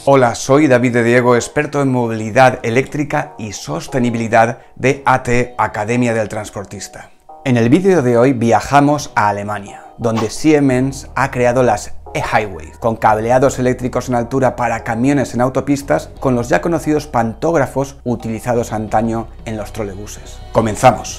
Hola, soy David de Diego, experto en movilidad eléctrica y sostenibilidad de AT, Academia del Transportista. En el vídeo de hoy viajamos a Alemania, donde Siemens ha creado las e-Highway, con cableados eléctricos en altura para camiones en autopistas, con los ya conocidos pantógrafos utilizados antaño en los trolebuses. ¡Comenzamos!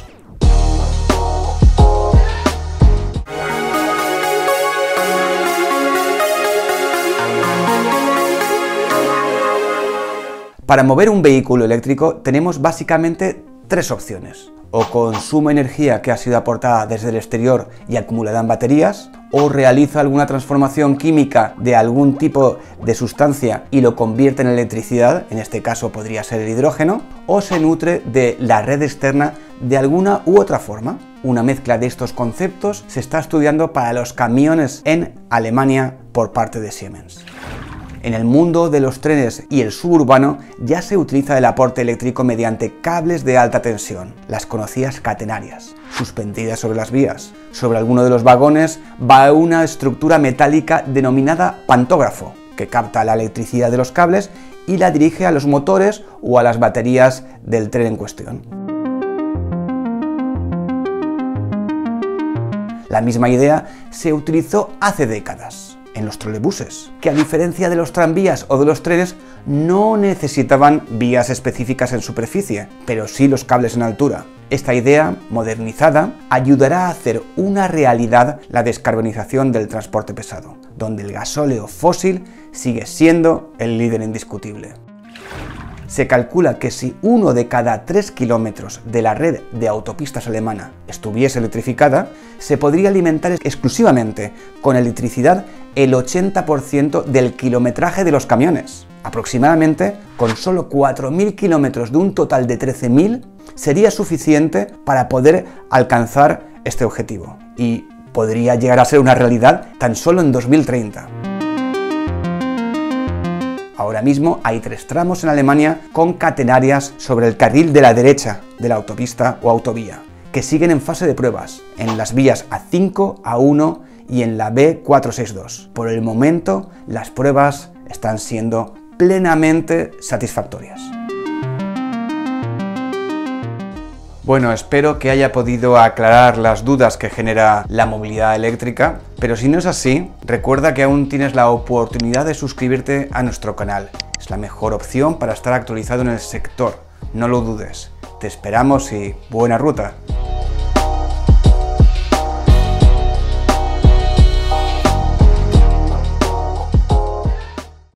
Para mover un vehículo eléctrico tenemos básicamente tres opciones: o consume energía que ha sido aportada desde el exterior y acumulada en baterías, o realiza alguna transformación química de algún tipo de sustancia y lo convierte en electricidad, en este caso podría ser el hidrógeno, o se nutre de la red externa de alguna u otra forma. Una mezcla de estos conceptos se está estudiando para los camiones en Alemania por parte de Siemens. En el mundo de los trenes y el suburbano ya se utiliza el aporte eléctrico mediante cables de alta tensión, las conocidas catenarias, suspendidas sobre las vías. Sobre alguno de los vagones va una estructura metálica denominada pantógrafo, que capta la electricidad de los cables y la dirige a los motores o a las baterías del tren en cuestión. La misma idea se utilizó hace décadas en los trolebuses, que a diferencia de los tranvías o de los trenes no necesitaban vías específicas en superficie, pero sí los cables en altura. Esta idea, modernizada, ayudará a hacer una realidad la descarbonización del transporte pesado, donde el gasóleo fósil sigue siendo el líder indiscutible. Se calcula que si 1 de cada 3 kilómetros de la red de autopistas alemana estuviese electrificada, se podría alimentar exclusivamente con electricidad el 80% del kilometraje de los camiones. Aproximadamente, con solo 4.000 kilómetros de un total de 13.000, sería suficiente para poder alcanzar este objetivo. Y podría llegar a ser una realidad tan solo en 2030. Ahora mismo hay 3 tramos en Alemania con catenarias sobre el carril de la derecha de la autopista o autovía, que siguen en fase de pruebas, en las vías A5, A1 y en la B462. Por el momento, las pruebas están siendo plenamente satisfactorias. Bueno, espero que haya podido aclarar las dudas que genera la movilidad eléctrica, pero si no es así, recuerda que aún tienes la oportunidad de suscribirte a nuestro canal. Es la mejor opción para estar actualizado en el sector, no lo dudes. Te esperamos y buena ruta.